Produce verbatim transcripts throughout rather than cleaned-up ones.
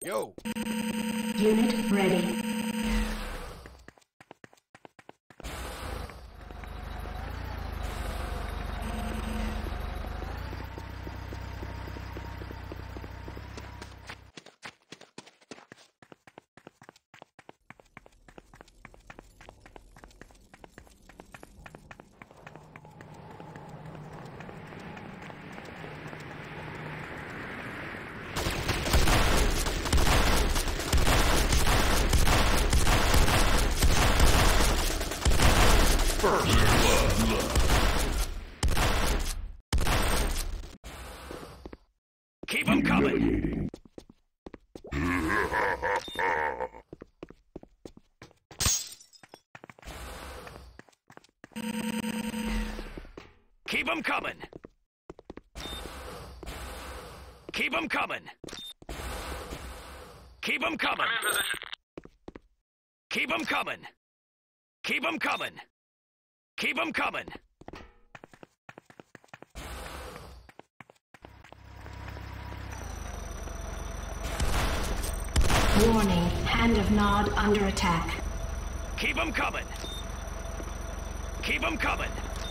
Yo. Unit ready. Keep them coming. Keep them coming. Keep them coming. Keep them coming. Keep them coming. Keep them coming. Keep them coming. Warning, Hand of Nod under attack. Keep them coming. Keep them coming.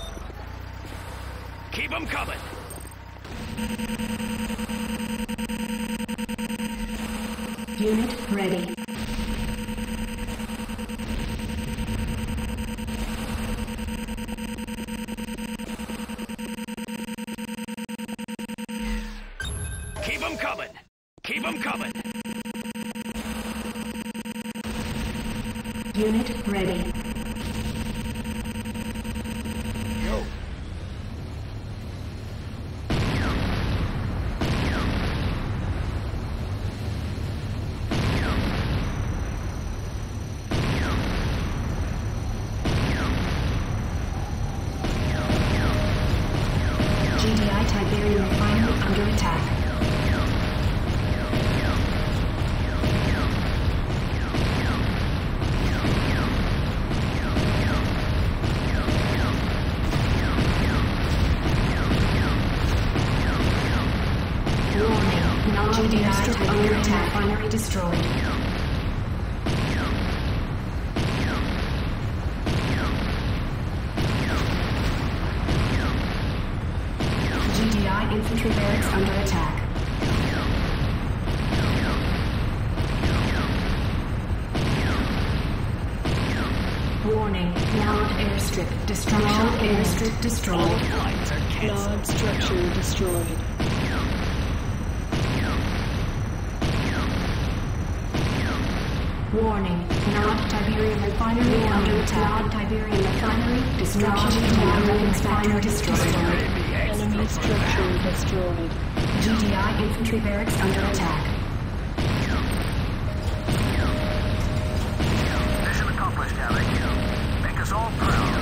Keep them coming. Unit ready. Keep them coming. Keep them coming. Unit ready. Yo. G D I Tiberium Refinery under attack. G D I under attack. Refinery destroyed. G D I infantry barracks under attack. Warning, Nod airstrip destroyed. Nod airstrip destroyed. All flights are canceled. Nod structure destroyed. Warning, Nod Tiberium Refinery under attack. Nod Tiberium Refinery destruction. Nod weapons factory destroyed. Enemy structure destroyed. G D I infantry barracks under attack. Mission accomplished, Alec. Make us all proud.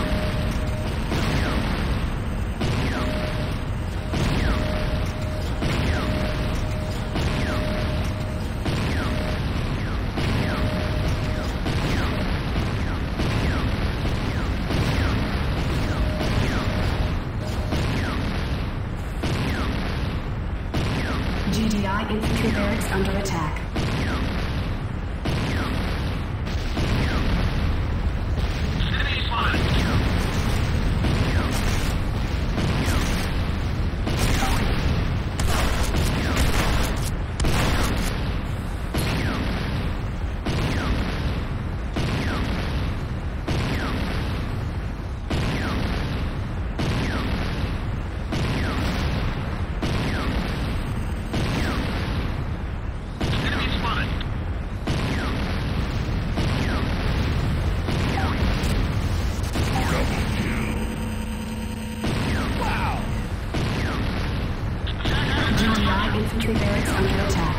G D I infantry barracks under attack. Enemy spotted. Enemy spotted. Wow. G D I infantry barracks under attack.